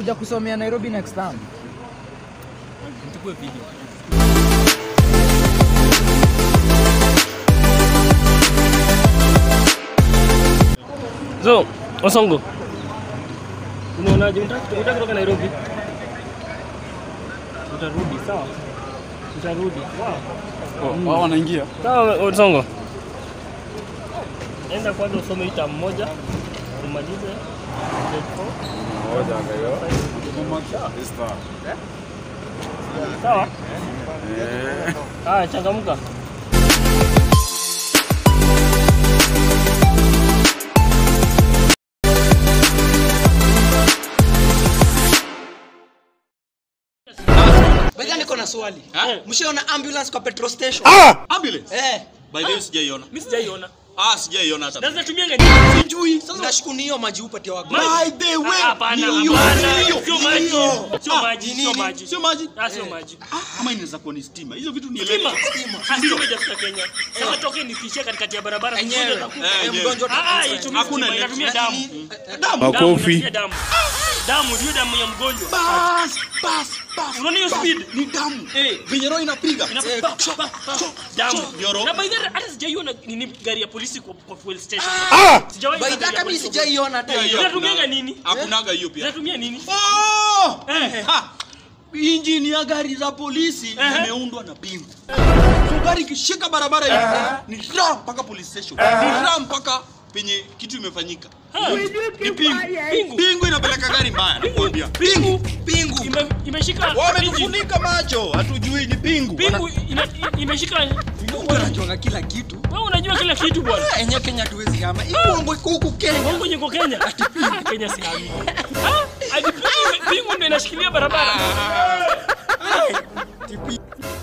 Nakuja kusomea Nairobi next time. Nichukue video. So, Onsongo. Unaonaje unataka kutoka Nairobi? Utarudi sawa? Utarudi. Wow. Wao wanaingia. Sawa Onsongo. Enda kwanza usome ita mmoja. Umalize. Moja ngayo. Sawa? Changamka. Baada niko na swali. Mshaona ambulance kwa petrol station? Ambulance? By the way sijaiona. Mimi sijaiona. Sijaiona hata. Sasa tumia ngani? Sijui. Sasa nashukuni hiyo maji upatie wapi? By the way, sio maji. Sio maji. Sio maji? Sio maji. Ama inaweza kuwa ni stima. Hizo vitu ni stima. Stima inafika Kenya. Sasa toke nifiche katikati ya barabara mgonjwa. Hakuna inatumia damu. Makofi. Damu ndio damu ya mgonjwa. Bas. Unaona hiyo speed? Ni damu. Venye roho inapiga. Damu. Na by the way hata sijaiona nini gari ya polisi kwa fuel station. Sijawahi. By the way mimi sijaiona hata hiyo. Unatumia nini? Hakunaga hiyo pia. Unatumia nini? Injini ya gari za polisi imeundwa na pingu. So gari kishika barabara hivi ni ram mpaka police station. Ni ram mpaka penye kitu imefanyika. Ni pingu inapeleka gari mbaya nakwambia. Pingu imeshika. Wametufunika macho, hatujui ni pingu. Pingu imeshika. Unajua kila kitu. Wewe unajua kila kitu bwana. Enye Kenya tuwezi kama. Ipo iko huko Kenya. Mungu yuko Kenya. Kenya si hami. Pingu ndio inashikilia barabara.